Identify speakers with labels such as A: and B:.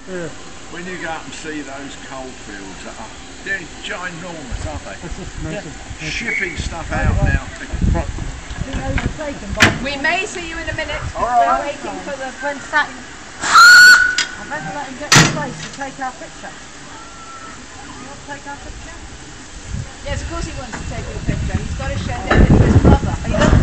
A: Yeah.
B: When you go up and see those coal fields, they're ginormous, aren't they?
A: That's just massive.
B: Yeah. Shipping stuff out now.
C: We may see you in a minute.
B: Alright.
C: We're waiting for the when Saturn.
D: I better let him get to place to take our picture. You want to take our picture?
C: Yes, of course he wants to take your picture. He's got to show that to his brother.